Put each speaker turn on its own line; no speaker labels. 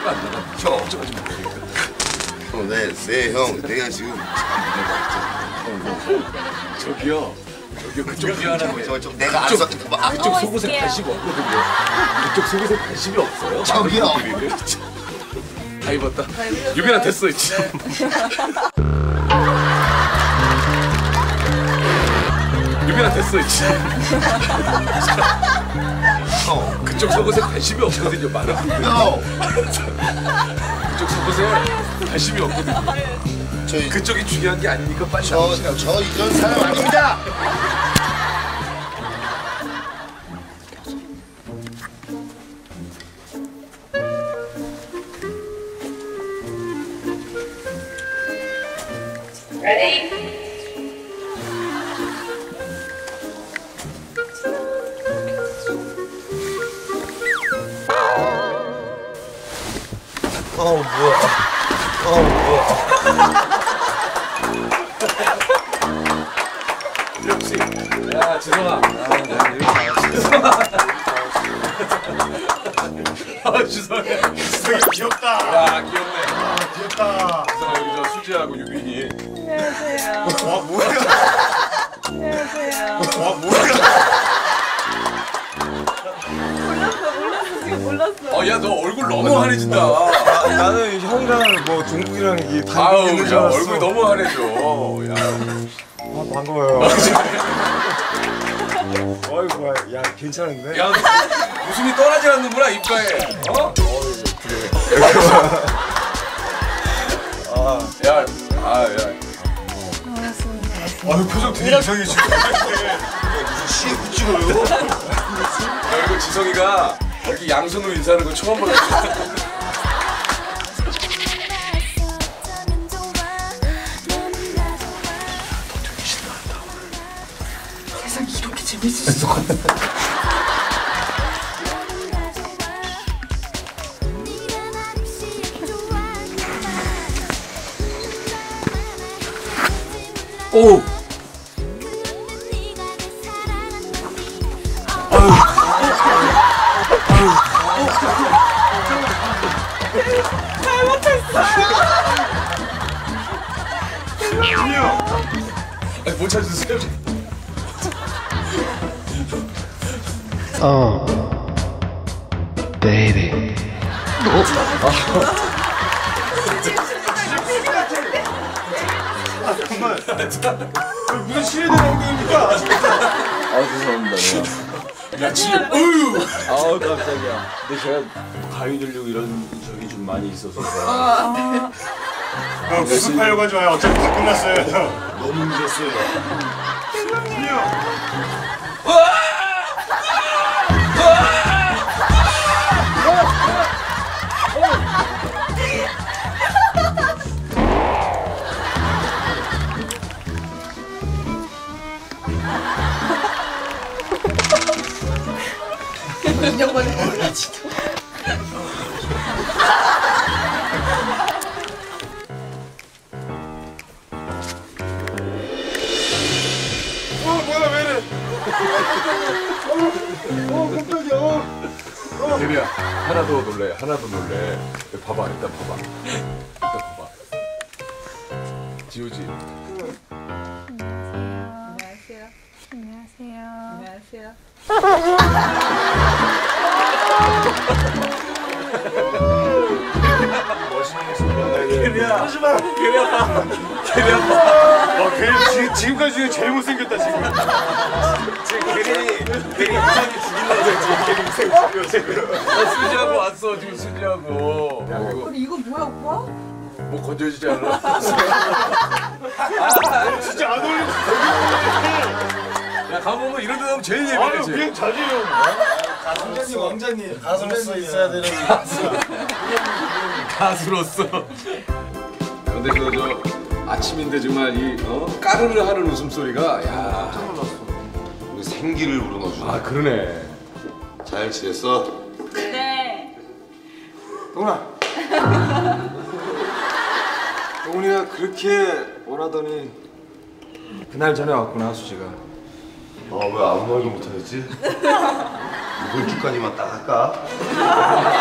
안 나가. 형 걱정하지 마.
네, 형. 내가 지금
저기요. 그쪽 미안한데
저 내가 알아서
그쪽 속옷에 관심이 없거든요. 그쪽 속옷에 관심이 없어요.
저기요.
다 입었다. 유빈아 됐어 이제. 유빈아 됐어 이제. 그쪽 속옷에 관심이 없거든요. 많은 분들. 그쪽 속옷에 관심이 없거든요. 그쪽이 중요한 게 아니니까 빨리 나오시라고.
저 이런 사람 아닙니다.
Ready?
뭐야.
역시. 야, 지성아. 지성아.
지성이 귀엽다.
야, 귀엽네.
귀엽다.
지성아, 여기 저 수지하고 유빈이.
안녕하세요.
와, 뭐야.
안녕하세요.
와, 뭐야.
몰랐어.
야, 너 얼굴 너무 환해진다.
나는 형이랑 뭐 중국이랑 이
아우,
있는 줄
야,
알았어.
얼굴이 너무 환해져. 야.
반가워요. 어이구, 야 괜찮은데?
야, 웃음이 떠나지 않는구나, 입가에. 어? 야, 야.
아유, 표정 되게 이상해, 지금. 무슨 시에 붙이고요?
야, 그리고 지성이가 이렇게 양손으로 인사하는 거 처음 봤어.
세상에 이렇게 재밌을 수가 없어.
오! 아니, 못 찾으세요?
baby.
무슨 시대된 엉덩이입니까?
야, 진짜, 어휴!
아우 깜짝이야. 근데 제가 가위 들려고 이런 적이 좀 많이 있어서.
형, 수습하려고 하지 마요. 어차피 다 끝났어요, 형. 너무 늦었어요.
인형만을 몰라지도.
뭐야 왜 이래? 깜짝이야.
대리야, 하나 더 놀래, 하나 더 놀래. 봐봐, 일단 봐봐. 일단 봐봐. 지우지.
안녕하세요. 안녕하세요. 안녕하세요.
걔리야. 하지마.
괜히 아파. 괜히 아파.
걔리 지금까지 중에 제일 못생겼다 지금. 지금 걔리 이상이 죽이려고 지금 걔리 못생겼어.
수지하고 왔어, 지금 수지하고. 야, 그리고
근데 이거 뭐야, 오빠?
뭐 건져지지 않아?
진짜 안 어울린다.
야, 가보면 이런 데 가면 제일
아유
예민해지.
그냥 자제요. 왕자님.
가슴으로 있어야 되는
가수로서. 근데 저 아침인데 정말 이 까르르 하는 웃음소리가 야.
우리 생기를 우러넣어주네.
아, 그러네.
잘 지냈어?
네.
동훈아. 동훈이가 그렇게 원하더니 그날 전에 왔구나 수지가.
왜 아무 말도 못하겠지? 이번 주까지만 딱 할까?